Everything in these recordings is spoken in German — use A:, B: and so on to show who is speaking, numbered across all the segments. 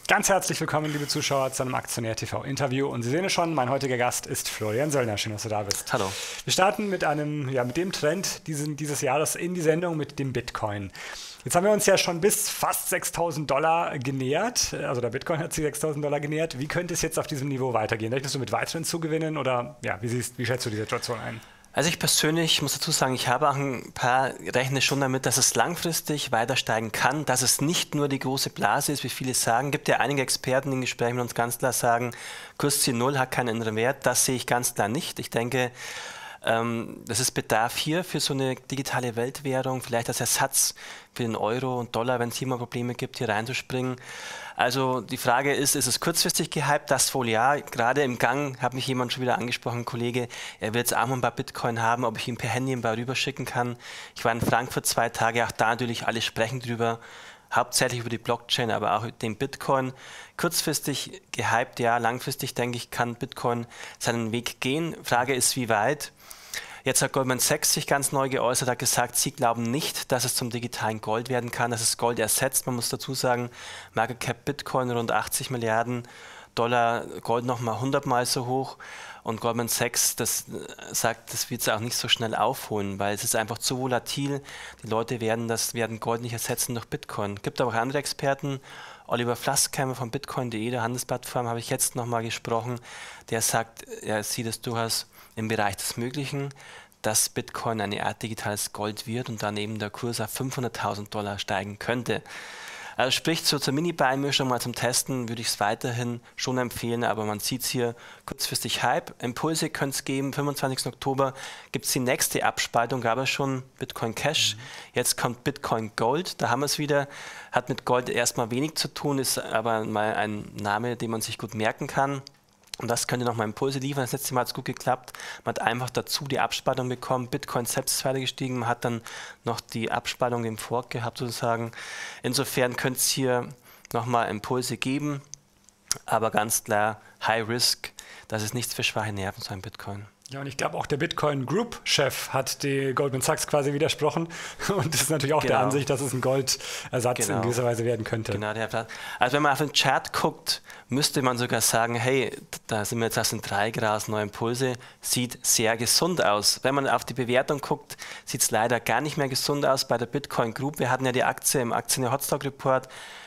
A: Ganz herzlich willkommen, liebe Zuschauer, zu einem Aktionär TV Interview. Und Sie sehen es schon, mein heutiger Gast ist Florian Söllner. Schön, dass du da bist.
B: Hallo.
A: Wir starten mit mit dem Trend dieses Jahres in die Sendung mit dem Bitcoin. Jetzt haben wir uns ja schon bis fast $6.000 genähert. Also der Bitcoin hat sich $6.000 genähert. Wie könnte es jetzt auf diesem Niveau weitergehen? Rechnest du mit weiteren Zugewinnen oder wie schätzt du die Situation ein?
B: Also ich persönlich muss dazu sagen, ich habe auch rechne schon damit, dass es langfristig weiter steigen kann, dass es nicht nur die große Blase ist, wie viele sagen. Es gibt ja einige Experten, die in Gesprächen mit uns ganz klar sagen, Kursziel 0 hat keinen inneren Wert. Das sehe ich ganz klar nicht. Ich denke, das ist Bedarf hier für so eine digitale Weltwährung, vielleicht als Ersatz für den Euro und Dollar, wenn es hier mal Probleme gibt, hier reinzuspringen. Also die Frage ist es kurzfristig gehypt? Das wohl ja. Gerade im Gang hat mich jemand schon wieder angesprochen, ein Kollege, er will jetzt auch mal ein paar Bitcoin haben, ob ich ihm per Handy ein paar rüberschicken kann. Ich war in Frankfurt 2 Tage, auch da natürlich alle sprechen drüber, hauptsächlich über die Blockchain, aber auch den Bitcoin. Kurzfristig gehypt, ja, langfristig denke ich, kann Bitcoin seinen Weg gehen. Frage ist, wie weit? Jetzt hat Goldman Sachs sich ganz neu geäußert, hat gesagt, sie glauben nicht, dass es zum digitalen Gold werden kann, dass es Gold ersetzt. Man muss dazu sagen, Market Cap Bitcoin rund 80 Milliarden Dollar, Gold nochmal 100-mal so hoch. Und Goldman Sachs sagt, das wird es auch nicht so schnell aufholen, weil es ist einfach zu volatil. Die Leute werden Gold nicht ersetzen durch Bitcoin. Es gibt aber auch andere Experten. Oliver Flaskheimer von Bitcoin.de, der Handelsplattform, habe ich jetzt nochmal gesprochen. Der sagt, er sieht es durchaus im Bereich des Möglichen, dass Bitcoin eine Art digitales Gold wird und dann eben der Kurs auf $500.000 steigen könnte. Also sprich, zur Mini-Beimischung mal zum Testen würde ich es weiterhin schon empfehlen, aber man sieht es hier kurzfristig Hype. Impulse könnte es geben, 25. Oktober gibt es die nächste Abspaltung, gab es schon Bitcoin Cash, jetzt kommt Bitcoin Gold, da haben wir es wieder, hat mit Gold erstmal wenig zu tun, ist aber mal ein Name, den man sich gut merken kann. Und das könnte nochmal Impulse liefern. Das letzte Mal hat es gut geklappt. Man hat einfach dazu die Abspaltung bekommen. Bitcoin selbst ist weiter gestiegen. Man hat dann noch die Abspaltung im Fork gehabt sozusagen. Insofern könnte es hier nochmal Impulse geben. Aber ganz klar, High Risk. Das ist nichts für schwache Nerven, so ein Bitcoin.
A: Ja, und ich glaube auch der Bitcoin Group-Chef hat die Goldman Sachs quasi widersprochen und ist natürlich auch der Ansicht, dass es ein Goldersatz in gewisser Weise werden könnte.
B: Genau, also wenn man auf den Chart guckt, müsste man sogar sagen, hey, da sind wir jetzt aus den 3 Grad, neue Impulse, sieht sehr gesund aus. Wenn man auf die Bewertung guckt, sieht es leider gar nicht mehr gesund aus bei der Bitcoin Group. Wir hatten ja die Aktie im Aktien-Hotstock Report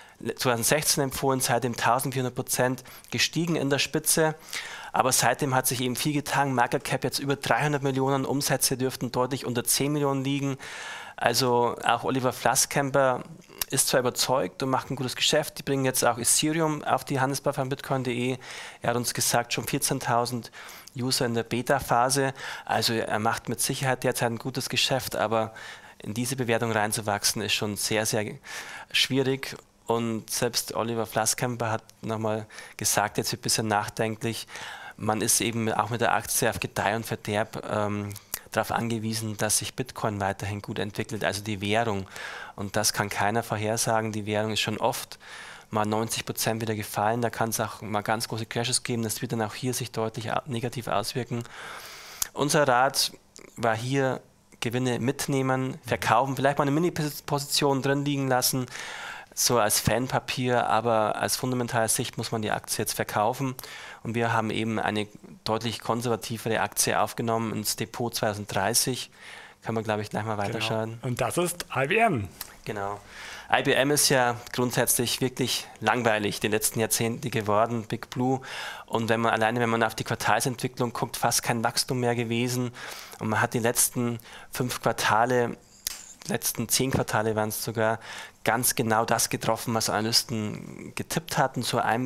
B: 2016 empfohlen, seitdem 1400% gestiegen in der Spitze. Aber seitdem hat sich eben viel getan. Market Cap jetzt über 300 Millionen, Umsätze dürften deutlich unter 10 Millionen liegen. Also auch Oliver Flaskheimer ist zwar überzeugt und macht ein gutes Geschäft. Die bringen jetzt auch Ethereum auf die Handelsplattform Bitcoin.de. Er hat uns gesagt, schon 14.000 User in der Beta-Phase. Also er macht mit Sicherheit derzeit ein gutes Geschäft, aber in diese Bewertung reinzuwachsen ist schon sehr, sehr schwierig. Und selbst Oliver Flaskheimer hat nochmal gesagt, jetzt wird ein bisschen nachdenklich, man ist eben auch mit der Aktie auf Gedeih und Verderb darauf angewiesen, dass sich Bitcoin weiterhin gut entwickelt, also die Währung. Und das kann keiner vorhersagen. Die Währung ist schon oft mal 90% wieder gefallen. Da kann es auch mal ganz große Crashes geben. Das wird dann auch hier sich deutlich negativ auswirken. Unser Rat war hier, Gewinne mitnehmen, verkaufen, vielleicht mal eine Mini-Position drin liegen lassen, so als Fanpapier, aber als fundamentale Sicht muss man die Aktie jetzt verkaufen. Und wir haben eben eine deutlich konservativere Aktie aufgenommen ins Depot 2030. Kann man, glaube ich, gleich mal weiterschauen.
A: Genau. Und das ist IBM.
B: Genau. IBM ist ja grundsätzlich wirklich langweilig die letzten Jahrzehnte geworden, Big Blue. Und wenn man auf die Quartalsentwicklung guckt, fast kein Wachstum mehr gewesen. Und man hat die letzten 5 Quartale, letzten 10 Quartale waren es sogar, ganz genau das getroffen, was Analysten getippt hatten. So 1%,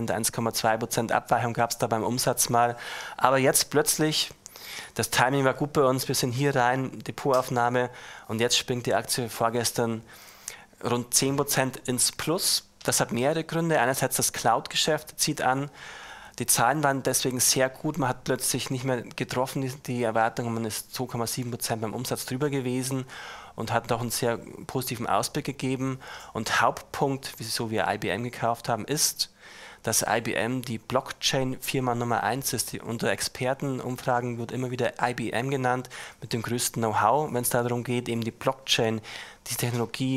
B: 1,2% Abweichung gab es da beim Umsatz mal. Aber jetzt plötzlich, das Timing war gut bei uns, wir sind hier rein, Depotaufnahme und jetzt springt die Aktie vorgestern rund 10% ins Plus. Das hat mehrere Gründe. Einerseits das Cloud-Geschäft zieht an. Die Zahlen waren deswegen sehr gut. Man hat plötzlich nicht mehr getroffen, die Erwartungen. Man ist 2,7% beim Umsatz drüber gewesen und hat auch einen sehr positiven Ausblick gegeben. Und Hauptpunkt, wieso wir IBM gekauft haben, ist, dass IBM die Blockchain-Firma Nummer 1 ist. Unter Expertenumfragen wird immer wieder IBM genannt, mit dem größten Know-how, wenn es darum geht, eben die Blockchain, die Technologie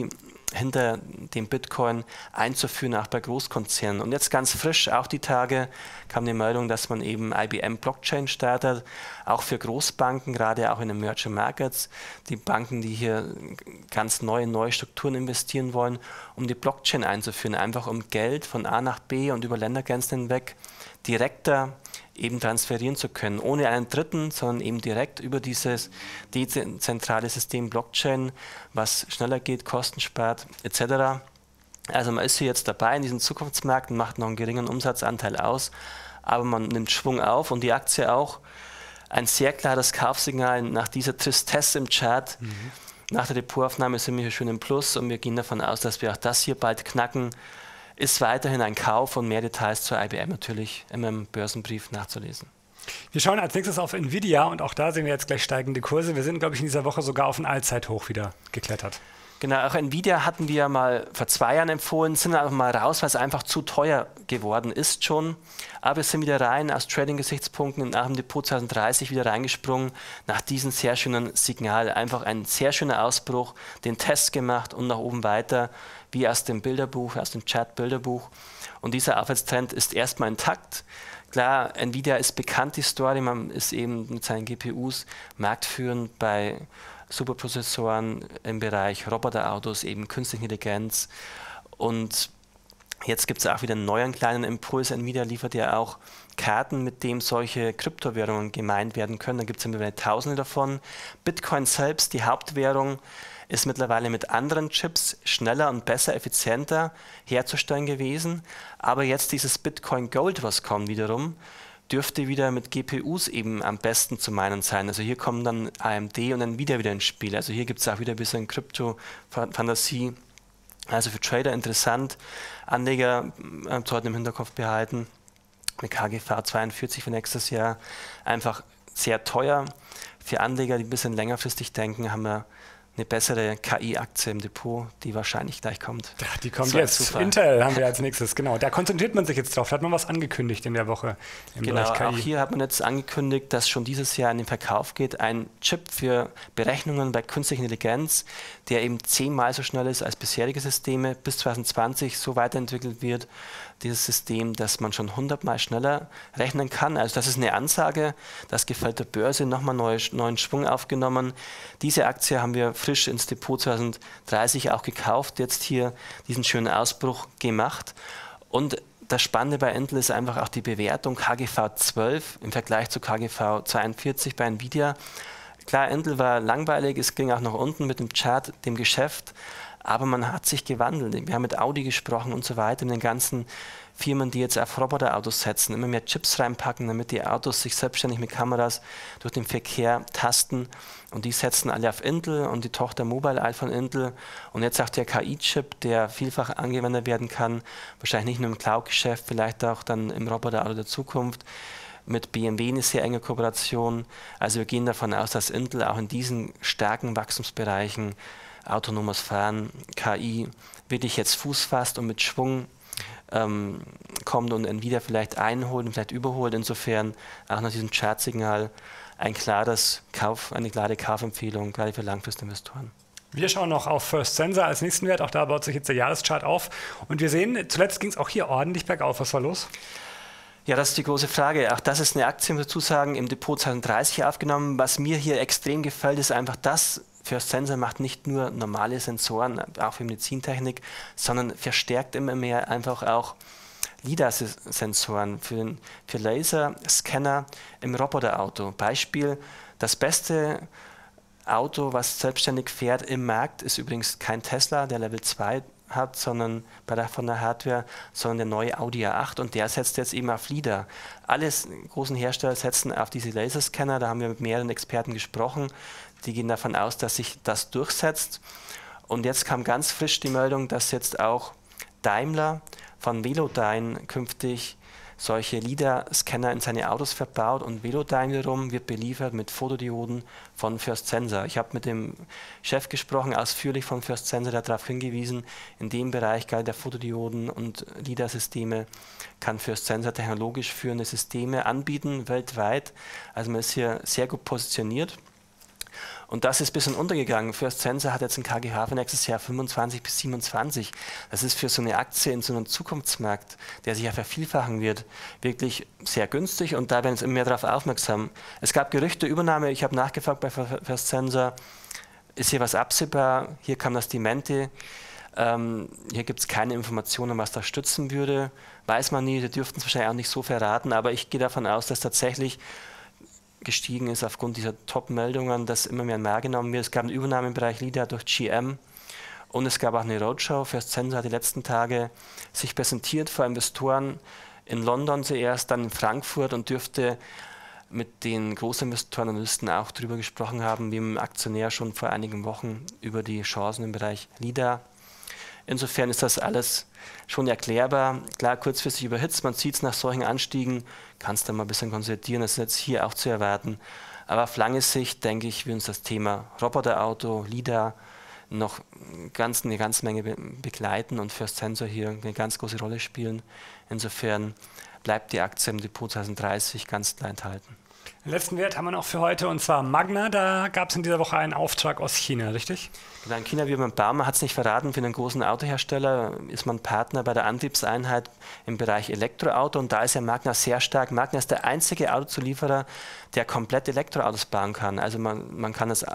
B: hinter dem Bitcoin einzuführen, auch bei Großkonzernen. Und jetzt ganz frisch, auch die Tage, kam die Meldung, dass man eben IBM Blockchain startet, auch für Großbanken, gerade auch in den Emerging Markets, die Banken, die hier ganz neue Strukturen investieren wollen, um die Blockchain einzuführen, einfach um Geld von A nach B und über Ländergrenzen hinweg direkter eben transferieren zu können, ohne einen Dritten, sondern eben direkt über dieses dezentrale System Blockchain, was schneller geht, Kosten spart, etc. Also man ist hier jetzt dabei in diesen Zukunftsmärkten, macht noch einen geringen Umsatzanteil aus, aber man nimmt Schwung auf und die Aktie auch. Ein sehr klares Kaufsignal nach dieser Tristesse im Chart. Nach der Depotaufnahme sind wir hier schön im Plus und wir gehen davon aus, dass wir auch das hier bald knacken. Ist weiterhin ein Kauf und mehr Details zur IBM natürlich in meinem Börsenbrief nachzulesen.
A: Wir schauen als nächstes auf Nvidia und auch da sehen wir jetzt gleich steigende Kurse. Wir sind, glaube ich, in dieser Woche sogar auf ein Allzeithoch wieder geklettert.
B: Genau, auch Nvidia hatten wir mal vor 2 Jahren empfohlen, sind aber mal raus, weil es einfach zu teuer geworden ist schon. Aber wir sind wieder rein, aus Trading-Gesichtspunkten nach dem Depot 2030 wieder reingesprungen, nach diesem sehr schönen Signal. Einfach ein sehr schöner Ausbruch, den Test gemacht und nach oben weiter, wie aus dem Bilderbuch, aus dem Chart-Bilderbuch. Und dieser Aufwärtstrend ist erstmal intakt. Klar, Nvidia ist bekannt, die Story, man ist eben mit seinen GPUs marktführend bei Superprozessoren im Bereich Roboterautos, eben künstliche Intelligenz. Und jetzt gibt es auch wieder einen neuen kleinen Impuls. Nvidia liefert ja auch Karten, mit denen solche Kryptowährungen gemeint werden können. Da gibt es ja mittlerweile Tausende davon. Bitcoin selbst, die Hauptwährung, ist mittlerweile mit anderen Chips schneller und besser, effizienter herzustellen gewesen. Aber jetzt dieses Bitcoin Gold, was kommt wiederum, dürfte wieder mit GPUs eben am besten zu meinen sein. Also hier kommen dann AMD und Nvidia wieder ins Spiel. Also hier gibt es auch wieder ein bisschen Krypto-Fantasie. Also für Trader interessant. Anleger sollten im Hinterkopf behalten. Mit KGV 42 für nächstes Jahr einfach sehr teuer. Für Anleger, die ein bisschen längerfristig denken, haben wir eine bessere KI-Aktie im Depot, die wahrscheinlich gleich kommt.
A: Ja, die kommt jetzt. Zufall. Intel haben wir als nächstes, genau. Da konzentriert man sich jetzt drauf. Da hat man was angekündigt in der Woche im Bereich KI.
B: Auch hier hat man jetzt angekündigt, dass schon dieses Jahr in den Verkauf geht. Ein Chip für Berechnungen bei künstlicher Intelligenz, der eben 10-mal so schnell ist als bisherige Systeme, bis 2020 so weiterentwickelt wird, dieses System, dass man schon 100-mal schneller rechnen kann. Also das ist eine Ansage, das gefällt der Börse, nochmal neuen Schwung aufgenommen. Diese Aktie haben wir frisch ins Depot 2030 auch gekauft, jetzt hier diesen schönen Ausbruch gemacht. Und das Spannende bei Intel ist einfach auch die Bewertung KGV 12 im Vergleich zu KGV 42 bei Nvidia. Klar, Intel war langweilig, es ging auch nach unten mit dem Chart, dem Geschäft, aber man hat sich gewandelt. Wir haben mit Audi gesprochen und so weiter, mit den ganzen Firmen, die jetzt auf Roboterautos setzen, immer mehr Chips reinpacken, damit die Autos sich selbstständig mit Kameras durch den Verkehr tasten. Und die setzen alle auf Intel und die Tochter Mobileye von Intel. Und jetzt auch der KI-Chip, der vielfach angewendet werden kann, wahrscheinlich nicht nur im Cloud-Geschäft, vielleicht auch dann im Roboterauto der Zukunft. Mit BMW eine sehr enge Kooperation. Also wir gehen davon aus, dass Intel auch in diesen starken Wachstumsbereichen, autonomes Fahren, KI, wirklich jetzt Fuß fasst und mit Schwung kommt und Nvidia vielleicht einholt und vielleicht überholt. Insofern auch nach diesem Chartsignal eine klare Kaufempfehlung, gerade für Langfristinvestoren.
A: Wir schauen noch auf First Sensor als nächsten Wert. Auch da baut sich jetzt der Jahreschart auf. Und wir sehen, zuletzt ging es auch hier ordentlich bergauf. Was war los?
B: Ja, das ist die große Frage. Auch das ist eine Aktie, muss ich dazu sagen, im Depot 2030 aufgenommen. Was mir hier extrem gefällt, ist einfach das, First Sensor macht nicht nur normale Sensoren, auch für Medizintechnik, sondern verstärkt immer mehr einfach auch LiDAR-Sensoren für Laserscanner im Roboterauto. Beispiel, das beste Auto, was selbstständig fährt im Markt, ist übrigens kein Tesla, der Level 2 hat, sondern von der Hardware, sondern der neue Audi A8 und der setzt jetzt eben auf LiDAR. Alle großen Hersteller setzen auf diese Laserscanner, da haben wir mit mehreren Experten gesprochen, die gehen davon aus, dass sich das durchsetzt. Und jetzt kam ganz frisch die Meldung, dass jetzt auch Daimler von Velodyne künftig solche LiDAR-Scanner in seine Autos verbaut und Velodyne wiederum wird beliefert mit Fotodioden von First Sensor. Ich habe mit dem Chef gesprochen, ausführlich von First Sensor, der darauf hingewiesen, in dem Bereich der Fotodioden und LiDAR-Systeme kann First Sensor technologisch führende Systeme anbieten, weltweit. Also man ist hier sehr gut positioniert. Und das ist ein bisschen untergegangen. First Sensor hat jetzt ein KGV für nächstes Jahr 25 bis 27. Das ist für so eine Aktie in so einem Zukunftsmarkt, der sich ja vervielfachen wird, wirklich sehr günstig und da werden jetzt immer mehr darauf aufmerksam. Es gab Gerüchte, Übernahme, ich habe nachgefragt bei First Sensor, ist hier was absehbar? Hier kam das Dementi. Hier gibt es keine Informationen, was das stützen würde. Weiß man nie, die dürften es wahrscheinlich auch nicht so verraten, aber ich gehe davon aus, dass tatsächlich gestiegen ist aufgrund dieser Top-Meldungen, dass immer mehr wahrgenommen wird. Es gab eine Übernahme im Bereich LiDAR durch GM und es gab auch eine Roadshow. First Sensor hat die letzten Tage sich präsentiert vor Investoren in London zuerst, dann in Frankfurt und dürfte mit den Großinvestoren und Analysten auch darüber gesprochen haben, wie im Aktionär schon vor einigen Wochen über die Chancen im Bereich LiDAR. Insofern ist das alles schon erklärbar. Klar, kurzfristig überhitzt, man sieht es nach solchen Anstiegen, kann es dann mal ein bisschen konsolidieren, das ist jetzt hier auch zu erwarten. Aber auf lange Sicht, denke ich, wird uns das Thema Roboterauto, LiDAR noch eine ganze Menge begleiten und First Sensor hier eine ganz große Rolle spielen. Insofern bleibt die Aktie im Depot 2030 ganz klar enthalten.
A: Den letzten Wert haben wir noch für heute und zwar Magna. Da gab es in dieser Woche einen Auftrag aus China, richtig?
B: Genau, in China, wie man Bauma hat es nicht verraten, für einen großen Autohersteller ist man Partner bei der Antriebseinheit im Bereich Elektroauto und da ist ja Magna sehr stark. Magna ist der einzige Autozulieferer, der komplett Elektroautos bauen kann. Also man kann es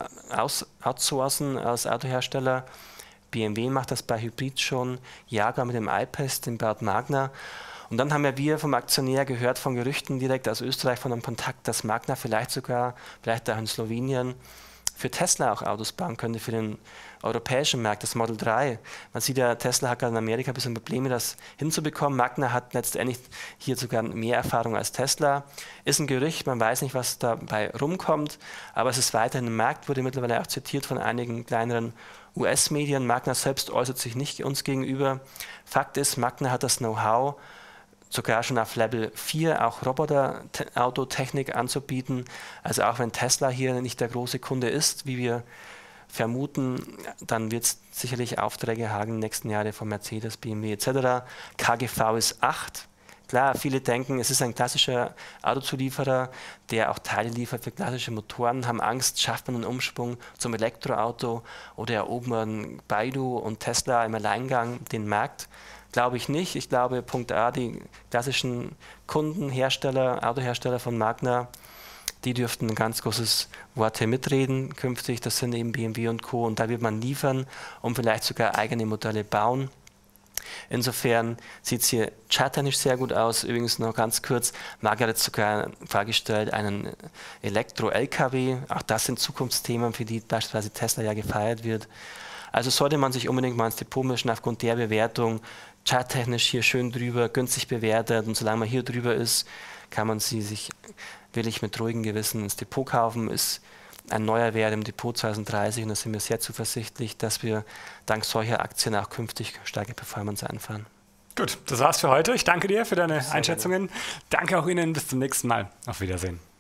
B: outsourcen als Autohersteller. BMW macht das bei Hybrid schon, Jaguar mit dem I-Pace, den baut Magna. Und dann haben wir vom Aktionär gehört, von Gerüchten direkt aus Österreich, von einem Kontakt, dass Magna vielleicht auch in Slowenien, für Tesla auch Autos bauen könnte, für den europäischen Markt, das Model 3. Man sieht ja, Tesla hat gerade in Amerika ein bisschen Probleme, das hinzubekommen. Magna hat letztendlich hier sogar mehr Erfahrung als Tesla. Ist ein Gerücht, man weiß nicht, was dabei rumkommt, aber es ist weiterhin ein Markt, wurde mittlerweile auch zitiert von einigen kleineren US-Medien. Magna selbst äußert sich nicht uns gegenüber. Fakt ist, Magna hat das Know-how, sogar schon auf Level 4 auch Roboter-Autotechnik anzubieten. Also auch wenn Tesla hier nicht der große Kunde ist, wie wir vermuten, dann wird es sicherlich Aufträge haben in den nächsten Jahren von Mercedes, BMW etc. KGV ist 8. Klar, viele denken, es ist ein klassischer Autozulieferer, der auch Teile liefert für klassische Motoren, haben Angst, schafft man einen Umschwung zum Elektroauto oder erobert man Baidu und Tesla im Alleingang den Markt. Glaube ich nicht. Ich glaube, Punkt A, die klassischen Kunden, Autohersteller von Magna, die dürften ein ganz großes Wort hier mitreden künftig. Das sind eben BMW und Co. Und da wird man liefern und vielleicht sogar eigene Modelle bauen. Insofern sieht es hier charttechnisch sehr gut aus. Übrigens noch ganz kurz, Magna hat jetzt sogar vorgestellt einen Elektro-LKW. Auch das sind Zukunftsthemen, für die beispielsweise Tesla ja gefeiert wird. Also sollte man sich unbedingt mal ins Depot mischen aufgrund der Bewertung. Charttechnisch hier schön drüber, günstig bewertet und solange man hier drüber ist, kann man sie sich wirklich mit ruhigem Gewissen ins Depot kaufen. Ist ein neuer Wert im Depot 2030 und da sind wir sehr zuversichtlich, dass wir dank solcher Aktien auch künftig starke Performance einfahren.
A: Gut, das war's für heute. Ich danke dir für deine Einschätzungen. Danke auch Ihnen. Bis zum nächsten Mal. Auf Wiedersehen.